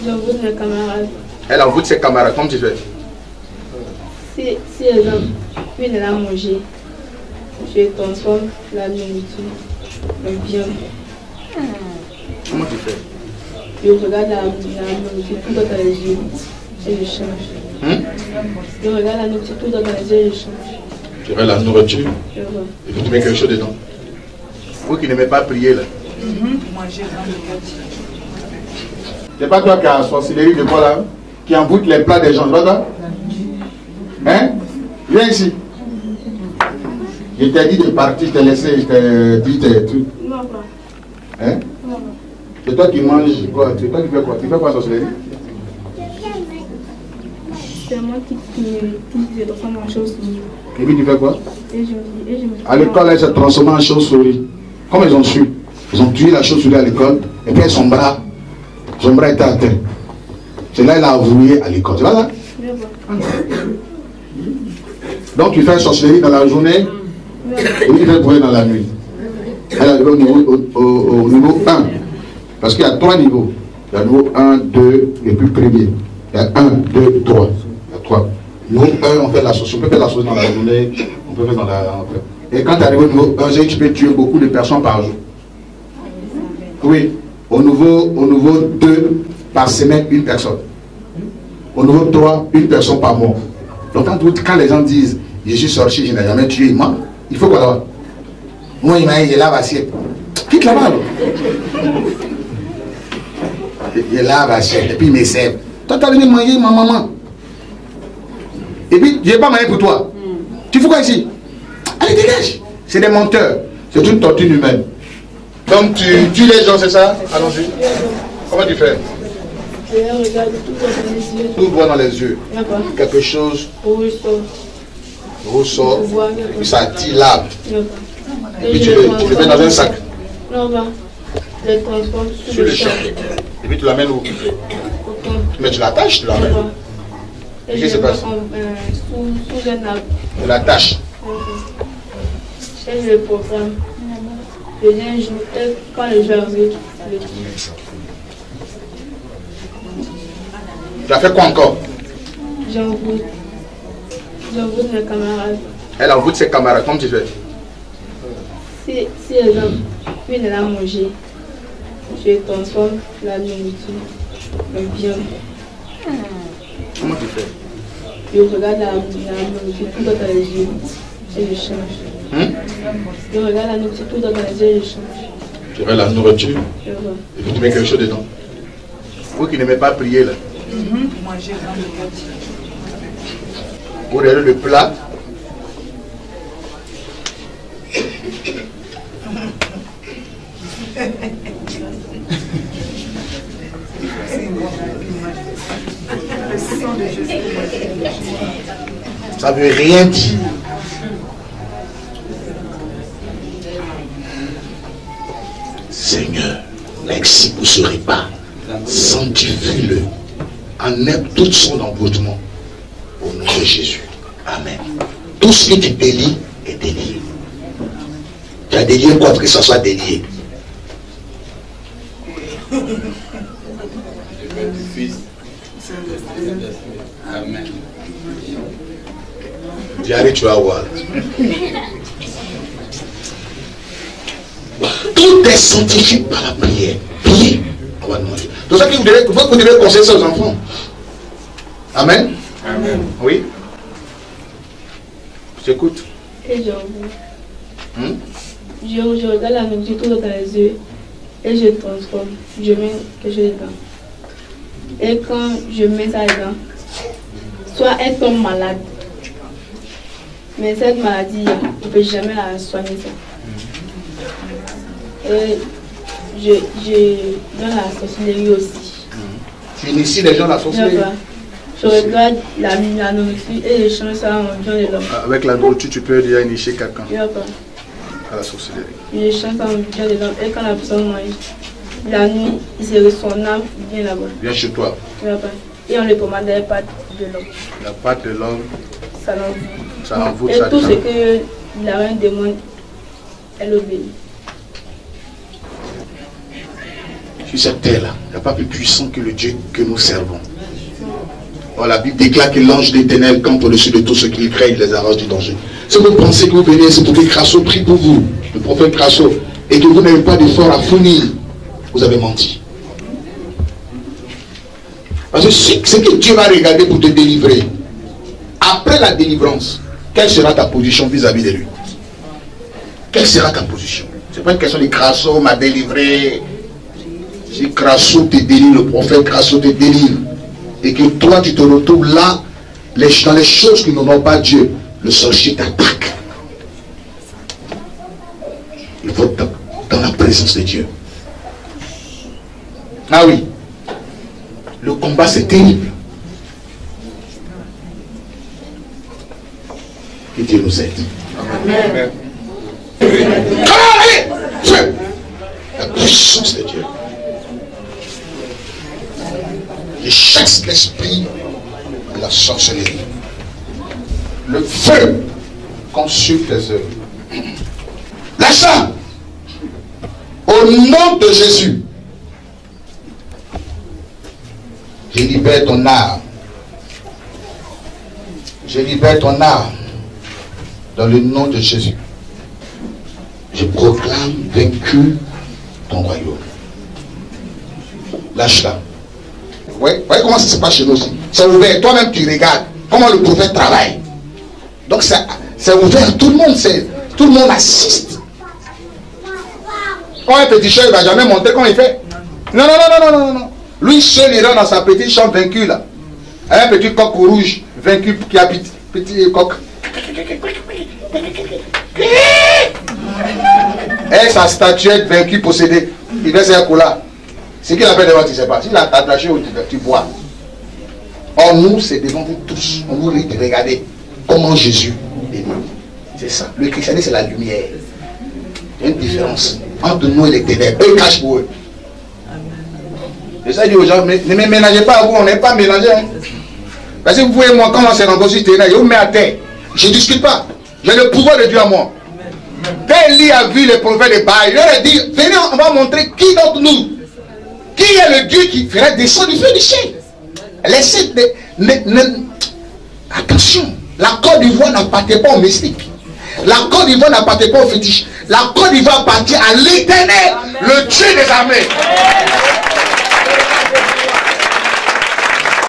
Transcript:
J'envoûte mes camarades. Elle envoûte ses camarades. Comment tu fais? Si elle a mangé, je transforme la nourriture en bien. Comment tu fais? Je regarde la nourriture tout dans les yeux et je change. Je regarde la nourriture tout dans les yeux et je change. Tu regardes la nourriture et puis tu mets quelque chose dedans. Vous qui n'aimez pas prier là. C'est pas toi qui as la sorcellerie de quoi là? Qui envoûte les plats des gens, c'est pas toi? Hein? Viens ici. Je t'ai dit de partir, je t'ai laissé, je t'ai dit tes trucs. Non, pas. Hein? C'est toi qui manges quoi? C'est toi qui fais quoi? Tu fais quoi sorcellerie? C'est moi qui se transforme en chauve-souris. Et puis tu fais quoi? Et je me À l'école, elle s'est transformée en chauve-souris. Comme ils ont su, ils ont tué la chauve-souris à l'école, et puis son bras était à terre. C'est là qu'elle a avoué à l'école. Tu vois là? Donc tu fais sorcellerie dans la journée, et puis tu fais brûler dans la nuit. Elle est arrivée au niveau 1. Parce qu'il y a 3 niveaux. Il y a le niveau 1, 2 et puis premier. Il y a 1, 2, 3. Il y a 3. Niveau 1, on fait la sorcellerie. On peut faire la sorcellerie dans la journée, on peut faire dans la... Et quand tu arrives au niveau 1, tu peux tuer beaucoup de personnes par jour. Oui. Au niveau 2, par semaine, une personne. Au niveau 3, une personne par mois. Donc quand les gens disent je suis sorti, je n'ai jamais tué, moi, il faut quoi là-bas? Moi, il m'a dit, je lave assiette. Quitte là-bas. Je lave assiette et puis il me sert. Toi, tu as venu manger ma maman. Et puis, je n'ai pas mangé pour toi. Tu fais quoi ici? Allez, dégage. C'est des menteurs. C'est une torture humaine. Donc, tu tues les gens, c'est ça? Allons-y. Comment tu fais? Je regarde tout dans les yeux. Tout voit dans les yeux. Quelque chose ressort. Et puis ça dilate. Et puis tu le mets dans un sac. Non, pas. Je le transforme Sur le champ. Et puis tu l'amènes où? Mais tu l'attaches, tu l'amènes. Et qu'est-ce qui se passe? Sous un arbre. Tu l'attaches. Et je le programme. Je viens un jour, et quand le jour arrive, je le tue. Tu as fait quoi encore? J'envoûte mes camarades. Elle envoûte ses camarades. Comment tu fais? Si elle a mangé, je transforme la nourriture en bien. Comment tu fais? Je regarde la nourriture tout dans les yeux et je change. Je regarde la nourriture tout dans les yeux et je change. Tu regardes la nourriture et puis tu mets quelque chose dedans. Vous qui n'aimez pas prier là. Vous regardez le plat. Ça veut rien dire. Seigneur, merci pour ce repas. Sanctifie-le. Enlève tout son envoûtement. Au nom de Jésus. Amen. Tout ce qui te délie est délié. Tu as délié quoi pour que ça soit délié? Amen. Diarrhée, tu vas voir. Tout est sanctifié par la prière. Priez. On va demander. C'est pour ça que vous devez conseiller ça aux enfants. Amen. Amen. Oui. Je t'écoute. Et j'envoûte. Je regarde la nourriture tout dans les yeux et je transforme. Je mets quelque chose dedans. Et quand je mets ça dedans, soit elle tombe malade. Mais cette maladie, on ne peut jamais la soigner ça. Et je donne la sorcellerie aussi. Tu inities les gens à la sorcellerie? Je regarde la nourriture et je change ça en bien de l'homme. Avec la nourriture, tu peux déjà initier quelqu'un à la sorcellerie. Je change ça en bien de l'homme. Et quand la personne mange, la nuit, il se ressent son âme vient là-bas. Viens chez toi. Et on le pommade dans la pâte de l'homme. La pâte de l'homme. Ça l'envoûte. Ça envoûte. Et tout ce que la reine demande, elle obéit. Sur cette terre-là, il n'y a pas plus puissant que le Dieu que nous servons. Bon, la Bible déclare que l'ange d'Éternel campe au-dessus de tous ceux qui craignent les arraches du danger. Si vous pensez que vous venez, c'est pour que Crasso prie pour vous, le prophète Crasso, et que vous n'avez pas d'effort à fournir, vous avez menti. Parce que ce que Dieu va regarder pour te délivrer, après la délivrance, quelle sera ta position vis-à-vis de lui? Quelle sera ta position? Ce n'est pas une question de Crasso m'a délivré. Si Crasso te délivre, le prophète Crasso te délivre, et que toi tu te retrouves là, dans les choses qui n'honorent pas Dieu, le sorcier t'attaque. Il faut être dans la présence de Dieu. Ah oui, le combat c'est terrible. Que Dieu nous aide. Amen. La puissance de Dieu. Je chasse l'esprit de la sorcellerie. Le feu consume tes œuvres. L'achat. Au nom de Jésus. Je libère ton âme. Je libère ton âme. Dans le nom de Jésus. Je proclame vaincu ton royaume. Lâche-la. Vous voyez comment ça se passe chez nous aussi. C'est ouvert. Toi-même tu regardes comment le prophète travaille. Donc c'est ouvert. Tout le monde assiste. Quand un petit chat ne va jamais monter, comment il fait? Non. Lui seul il est dans sa petite chambre vaincu là. Un petit coq rouge vaincu qui habite. Petit coq. Et sa statuette vaincue possédée. Il fait un coup là. Ce qu'il appelle devant, tu ne sais pas. S'il a attaché, tu vois. Or, nous, c'est devant vous tous. On vous dit de regarder comment Jésus est nous. C'est ça. Le christianisme, c'est la lumière. Il y a une différence entre nous et les ténèbres. Eux, ils cachent pour eux. Et ça, il dit aux gens, ne me ménagez pas à vous, on n'est pas mélangés. Hein. Parce que vous voyez, moi, quand on s'est rencontré sur le terrain, je vous mets à terre. Je ne discute pas. J'ai le pouvoir de Dieu à moi. Quand Élie a vu les prophètes de Baal, il leur a dit, venez, on va montrer qui d'entre nous. Qui est le Dieu qui fera descendre du feu du ciel? Laissez attention, la Côte d'Ivoire n'appartient pas au mystique. La Côte d'Ivoire n'appartient pas au fétiche. La Côte d'Ivoire appartient à l'Éternel, le Dieu des armées.